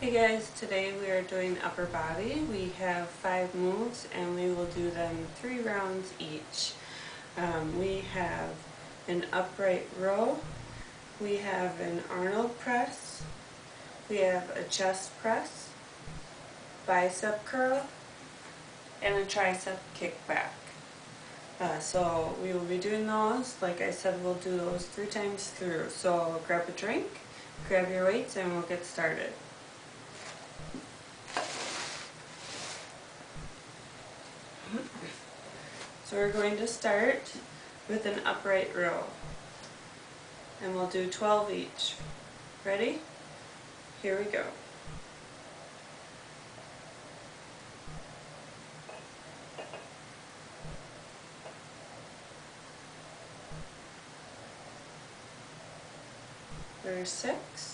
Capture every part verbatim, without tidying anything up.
Hey guys, today we are doing upper body. We have five moves and we will do them three rounds each. Um, we have an upright row, we have an Arnold press, we have a chest press, bicep curl, and a tricep kickback. Uh, so we will be doing those. Like I said, we'll do those three times through. So grab a drink, grab your weights, and we'll get started. So we're going to start with an upright row, and we'll do twelve each. Ready? Here we go. There's six.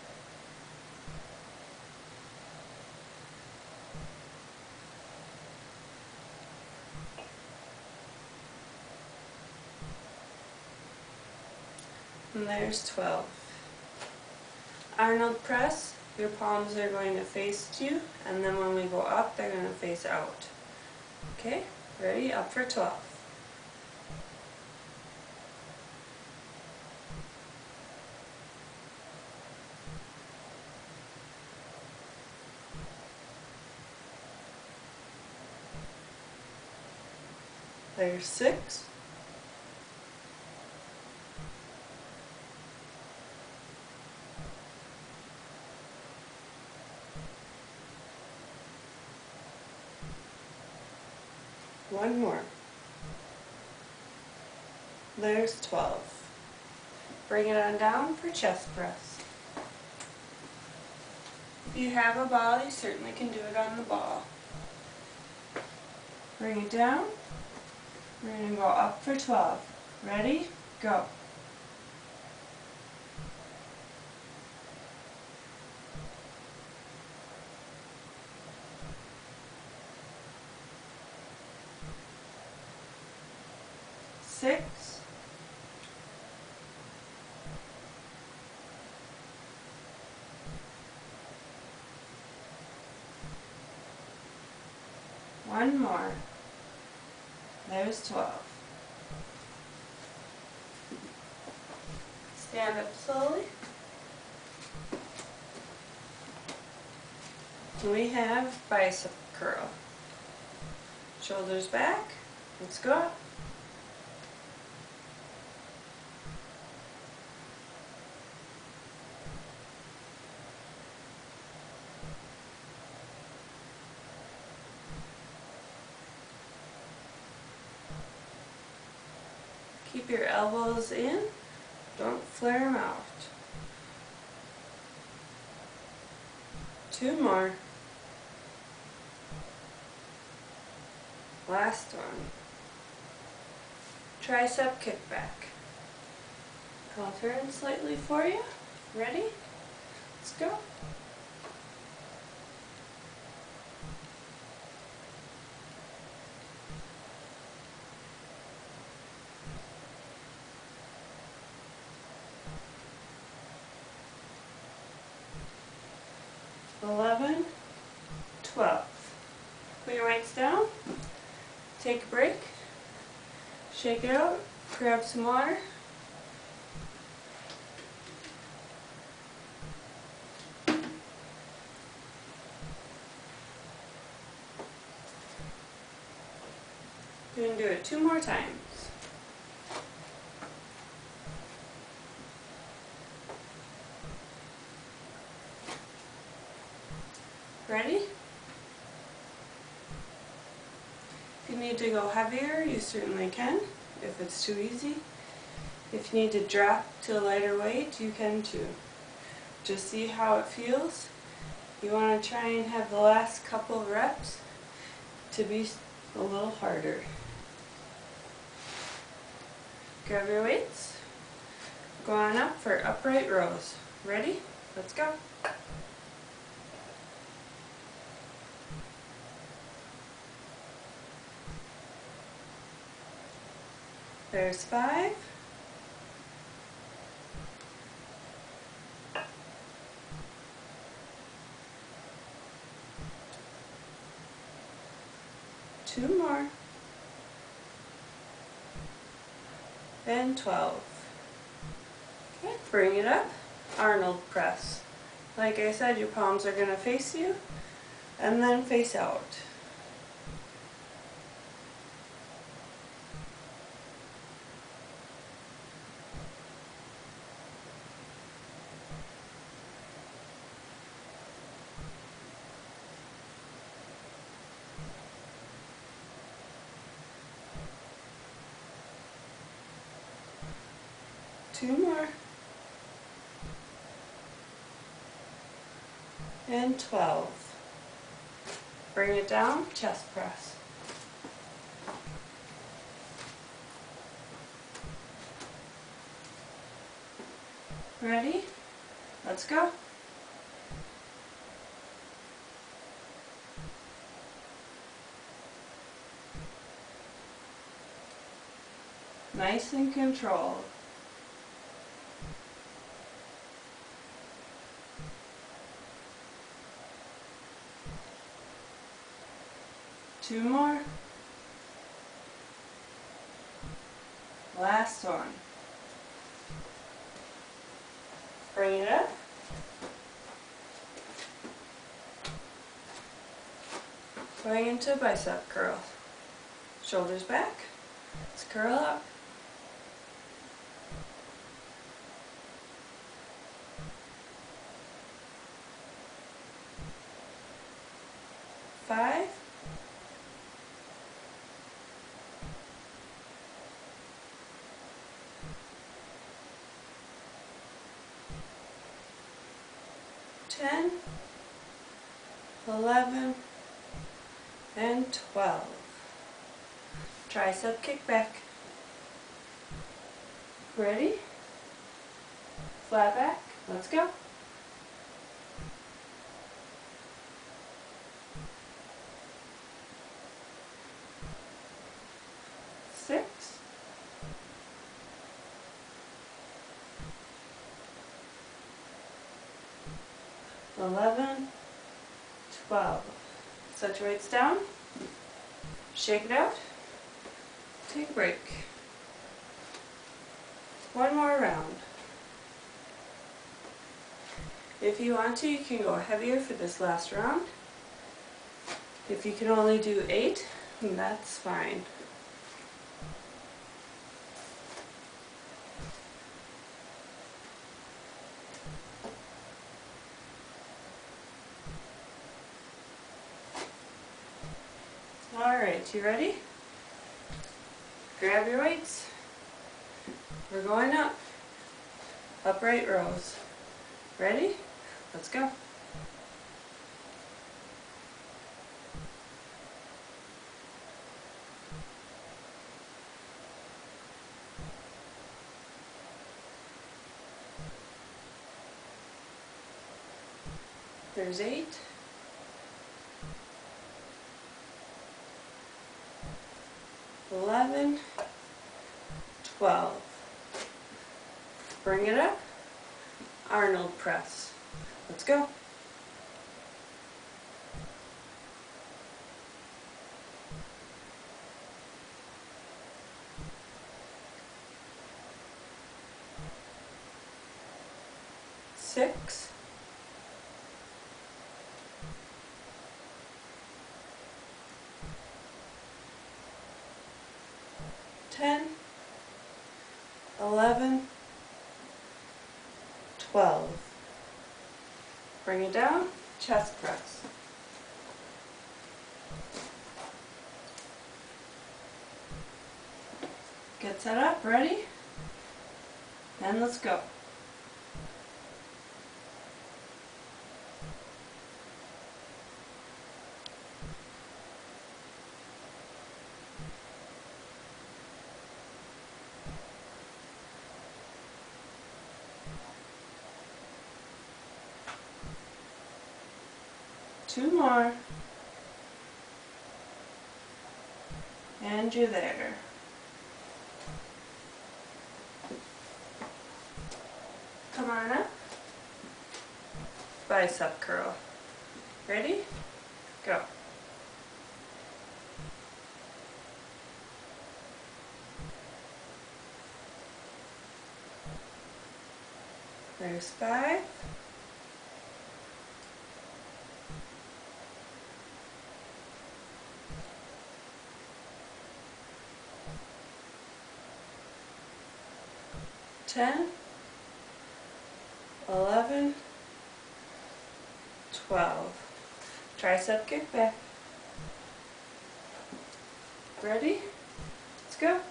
And there's twelve. Arnold press, your palms are going to face you, and then when we go up, they're going to face out. Okay, ready? Up for twelve. There's six. One more. There's twelve. Bring it on down for chest press. If you have a ball, you certainly can do it on the ball. Bring it down. We're going to go up for twelve. Ready? Go. Six. One more. There's twelve. Stand up slowly. We have bicep curl. Shoulders back. Let's go. Keep your elbows in. Don't flare them out. Two more. Last one. Tricep kickback. I'll turn slightly for you. Ready? Let's go. eleven, twelve. Put your weights down, take a break, shake it out, grab some water. You're going to do it two more times. Ready? If you need to go heavier, you certainly can, if it's too easy. If you need to drop to a lighter weight, you can too. Just see how it feels. You want to try and have the last couple of reps to be a little harder. Grab your weights. Go on up for upright rows. Ready? Let's go. There's five. Two more. And twelve. Okay, bring it up. Arnold press. Like I said, your palms are going to face you and then face out. Two more. And twelve. Bring it down, chest press. Ready? Let's go. Nice and controlled. Two more. Last one. Bring it up. Going into bicep curl. Shoulders back. Let's curl up. Five. ten, eleven, and twelve. Tricep kickback. Ready? Flat back. Let's go. Six. eleven, twelve. Set your weights down. Shake it out. Take a break. One more round. If you want to, you can go heavier for this last round. If you can only do eight, that's fine. Alright, you ready? Grab your weights. We're going up. Upright rows. Ready? Let's go. There's eight. eleven, twelve. Bring it up. Arnold press. Let's go. Six. ten, eleven, twelve. Bring it down, chest press. Get set up, ready? And let's go. Two more. And you're there. Come on up. Bicep curl. Ready? Go. There's five. ten, eleven, twelve. Tricep kickback. Ready? Let's go.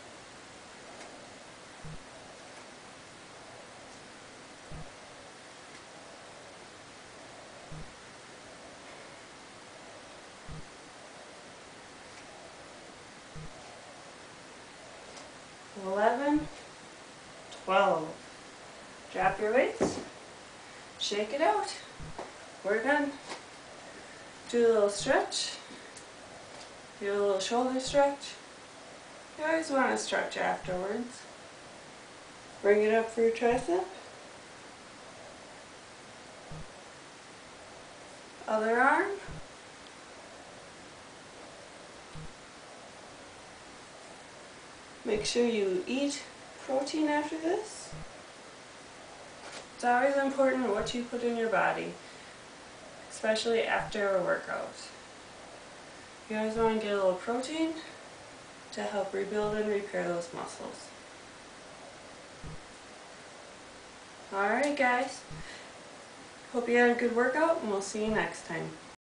eleven, twelve. Drop your weights. Shake it out. We're done. Do a little stretch. Do a little shoulder stretch. You always want to stretch afterwards. Bring it up for your tricep. Other arm. Make sure you eat protein after this. It's always important what you put in your body, especially after a workout. You always want to get a little protein to help rebuild and repair those muscles. Alright guys, hope you had a good workout and we'll see you next time.